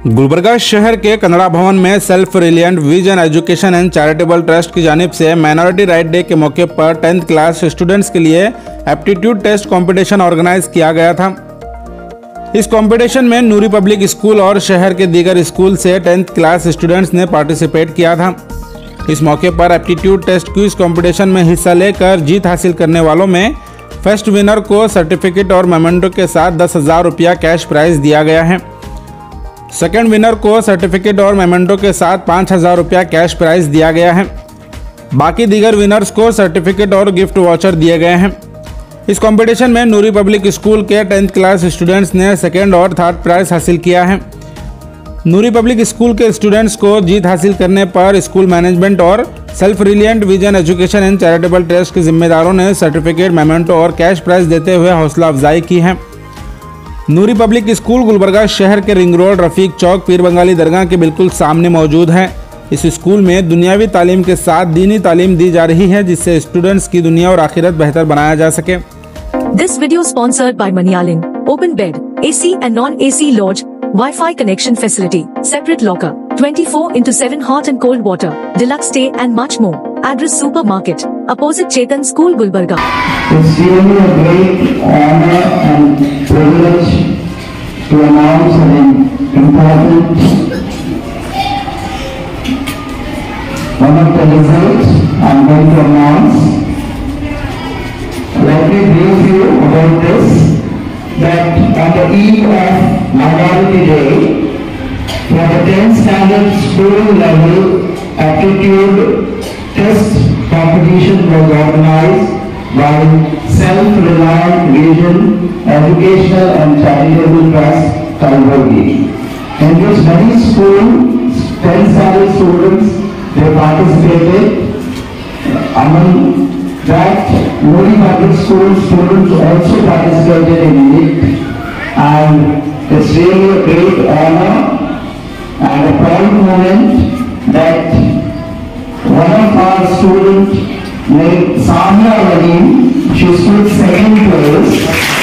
गुलबर्गा शहर के कन्नड़ा भवन में self reliant vision education and charitable trust की जानिब से माइनॉरिटी राइट डे के मौके पर 10th क्लास स्टूडेंट्स के लिए एप्टीट्यूड टेस्ट कंपटीशन ऑर्गेनाइज किया गया था। इस कंपटीशन में नूरी पब्लिक स्कूल और शहर के दीगर स्कूल से 10th क्लास स्टूडेंट्स ने पार्टिसिपेट किया था। इस मौके पर एप्टीट्यूड टेस्ट क्विज कंपटीशन में हिस्सा लेकर जीत हासिल करने वालों में फर्स्ट विनर को सर्टिफिकेट और मेमेंटो के साथ 10,000 रुपया कैश प्राइज दिया गया है। सेकंड विनर को सर्टिफिकेट और मेमेंटो के साथ 5,000 रुपया कैश प्राइज दिया गया है। बाकी दीगर विनर्स को सर्टिफिकेट और गिफ्ट वाउचर दिए गए हैं। इस कंपटीशन में नूरी पब्लिक स्कूल के 10th क्लास स्टूडेंट्स ने सेकंड और थर्ड प्राइज हासिल किया है। नूरी पब्लिक स्कूल के स्टूडेंट्स को जीत हासिल करने पर स्कूल मैनेजमेंट और self reliant vision education and charitable trust के जिम्मेदारों ने सर्टिफिकेट, मेमेंटो और कैश प्राइज देते हुए हौसला अफजाई की है। नूरी पब्लिक स्कूल गुलबर्गा शहर के रिंग रोड, रफीक चौक, पीर बंगाली दरगाह के बिल्कुल सामने मौजूद है। इस स्कूल में दुनियावी तालीम के साथ दीनी तालीम दी जा रही है, जिससे स्टूडेंट्स की दुनिया और आखिरत बेहतर बनाया जा सके। This video sponsored by Manialing, open bed, AC and non-AC lodge, Wi-Fi connection facility, separate locker, 24/7 hot and cold water, deluxe stay and much more. Address Supermarket, opposite Chetan School, Gulbarga. It's really a great honor and privilege to announce an important one of the results I'm going to announce. Let me brief you about this, that on the eve of Minority Day, for the 10th standard school level aptitude test competition was organized by Self-Reliant Vision Educational and Charitable Trust, Kalburgi, in which many schools, 10th standard students, they participated. Among that, Nuri Public School students also participated in it, and it's really a great honor and a proud moment that one of our students named Samia Radim, she stood second place.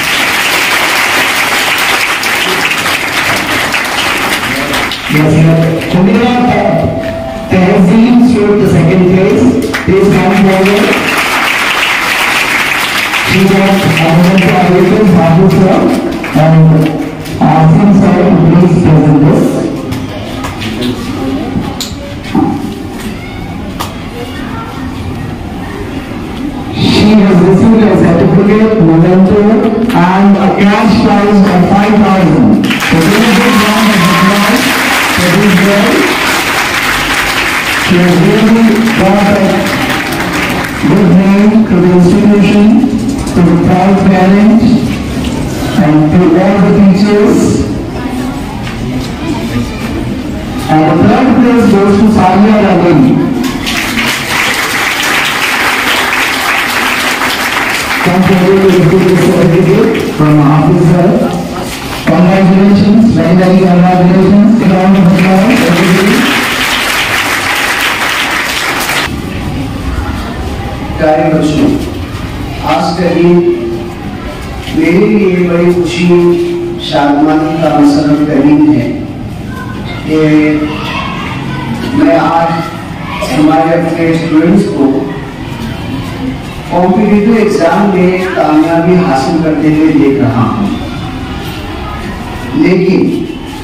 Yes, Kumira Tehzeen stood the second place. Please come forward. She was Honorable Ayush's officer, and Asim sir, please present this. She has received a certificate, memento, and a cash prize of 5,000. So this is a big round of applause for this girl. She has really brought a good name to the institution, to the proud parents, and to all the teachers. And the third place goes to Samia Radim. Come forward to receive the certificate from our officer. Congratulations, very congratulations. A round of applause, everybody. प्यारे बच्चों, आज का दिन मेरे लिए बड़ी खुशी, शादमानी का मसरत का दिन है कि मैं आज हमारे अपने स्टूडेंट्स को कॉम्पिटिटिव एग्जाम में कामयाबी हासिल करते हुए देख रहा हूँ। लेकिन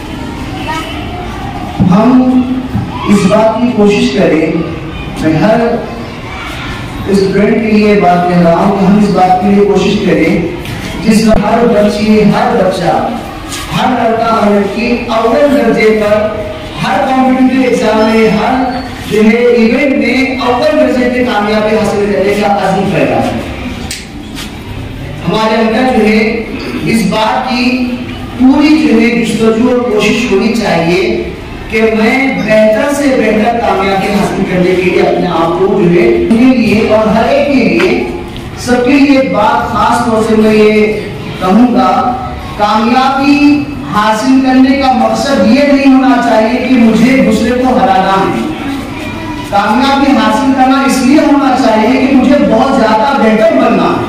हम इस बात की कोशिश करें, मैं हर स्टूडेंट के लिए बात कह रहा हूँ कि हम इस बात के लिए कोशिश करें जिसमें हर बच्ची, हर बच्चा, हर लड़का, हर लड़की अव्वल दर्जे पर हर कॉम्पिटिटिव एग्जाम में, हर जो है इवेंट में अव्वल दर्जे पे कामयाबी हासिल करने का अज़्म पैदा है। हमारे अंदर जो है इस बात की पूरी जो है जुस्तजू और कोशिश होनी चाहिए कि मैं बेहतर से बेहतर कामयाबी हासिल करने के लिए अपने आप को जो है उनके लिए और हर एक के लिए, सबके लिए बात खास तौर से मैं ये कहूँगा, कामयाबी हासिल करने का मकसद ये नहीं होना चाहिए कि मुझे दूसरे को हराना है। कामयाबी हासिल करना इसलिए होना चाहिए कि मुझे बहुत ज्यादा बेहतर बनना है,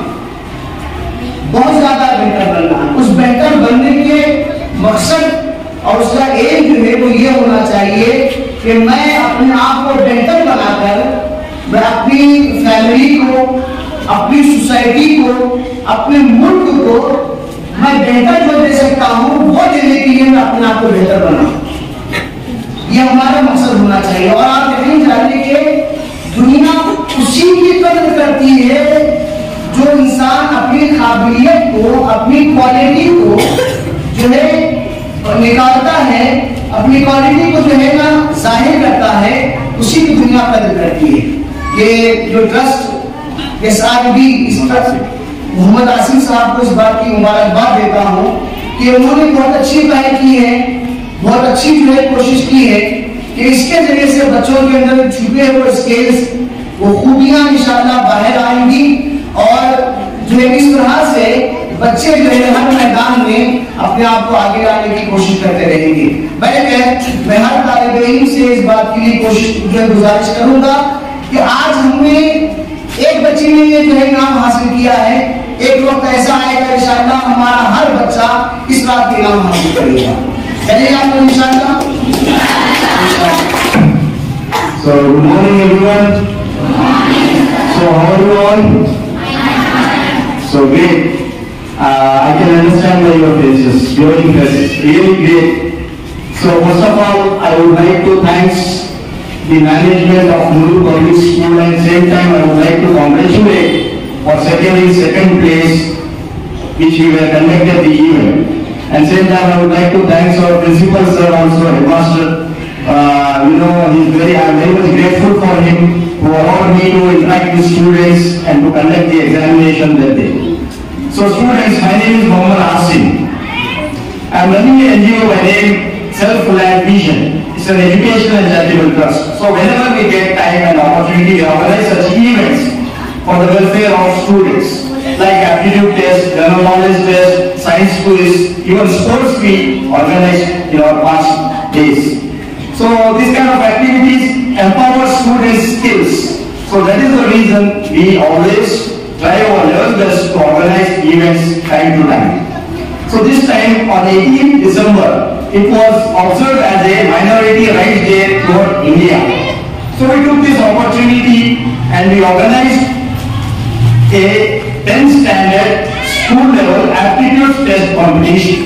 बहुत ज्यादा बेहतर बनना है। उस बेहतर बनने के मकसद और उसका एम जो है वो ये होना चाहिए कि मैं अपने आप को बेहतर बनाकर मैं अपनी फैमिली को, अपनी सोसाइटी को, अपने मुल्क को मैं बेहतर जो दे सकता हूं वो देने के लिए मैं अपने आप को बेहतर बनाऊं। ये हमारा मकसद होना चाहिए। और आप यकीन जानिए कि दुनिया उसी की कदर करती है जो इंसान अपनी काबिलियत को, अपनी क्वालिटी को जो है निकालता है, अपनी क्वालिटी को जो है ना जाहिर करता है, उसी की दुनिया कदर करती है। ये जो ट्रस्ट के साथ भी इस मोहम्मद आसिफ साहब को इस बात की मुबारकबाद देता हूँ कि उन्होंने बहुत अच्छी पहल की है, बहुत अच्छी जो है कोशिश की है कि इसके जरिए से बच्चों के अंदर छुपे हुए स्किल्स, वो खूबियां इंशाअल्लाह बाहर आएंगी और जो है इस तरह से बच्चे जो है हर मैदान में अपने आप को आगे लाने की कोशिश करते रहेंगे। मैं हर तालिब इल्म से इस बात के लिए कोशिश जो है गुजारिश करूंगा कि आज हमने एक बच्चे ने ये जो है इनाम हासिल किया है, एक वक्त ऐसा आएगा इंशाअल्लाह हमारा हर बच्चा इस बात के इनाम हासिल करेगा। चलिए आप इंशाअल्लाह। So good morning everyone. So how are you all? So great. I can understand by your faces, glowing faces, really great. So first of all, I would like to thank the management of Nuru Public School, and same time I would like to congratulate for securing second place which we were conducted the event. And same time I would like to thank our principal sir, also headmaster. I'm very much grateful for him who allowed me to interact with students and to conduct the examination that day. So students, my name is Mohammad Asim. I am running an NGO by name Self-Reliant Vision. It's an educational and charitable trust. So whenever we get time and opportunity, we organize such events for the welfare of students, like aptitude test, general knowledge test, science quiz, even sports we organize in our past days. So this kind of activities empower students' skills. So that is the reason we always try our level best to organize events time to time. So this time on 18th December, it was observed as a Minority Rights Day throughout India. So we took this opportunity and we organized a 10th standard school level aptitude test competition.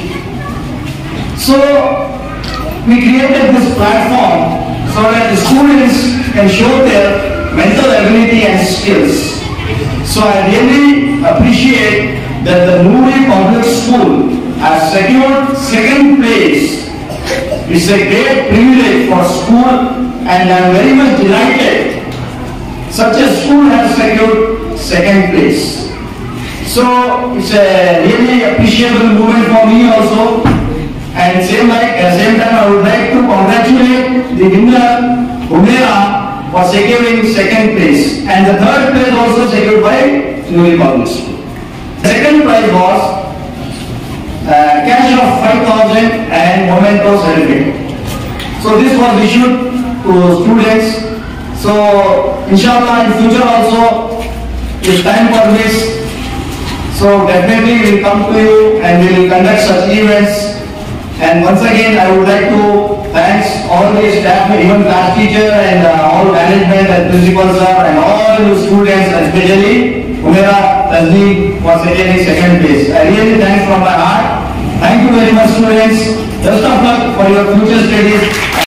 So we created this platform so that the students can show their mental ability and skills. So I really appreciate that the Nuri Public School has secured second place. It's a great privilege for school and I am very much delighted such a school has secured second place. So it's a really appreciable moment for me also. And same time I would like to congratulate the winner Humera for securing second place, and the third place also secured by Nuri Public School. Second prize was cash of 5,000 and memento certificate. So this was issued to students. So inshallah in future also, if time permits, so definitely we will come to you and we will conduct such events. And once again, I would like to thank all the staff, even class teacher and all management and principals and all the students, especially Humera Tasneem for securing second place. I really thank from my heart. Thank you very much, students. Best of luck for your future studies.